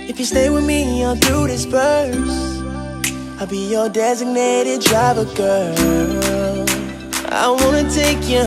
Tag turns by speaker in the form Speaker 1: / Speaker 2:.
Speaker 1: If you stay with me all through this verse, I'll be your designated driver, girl. I wanna take you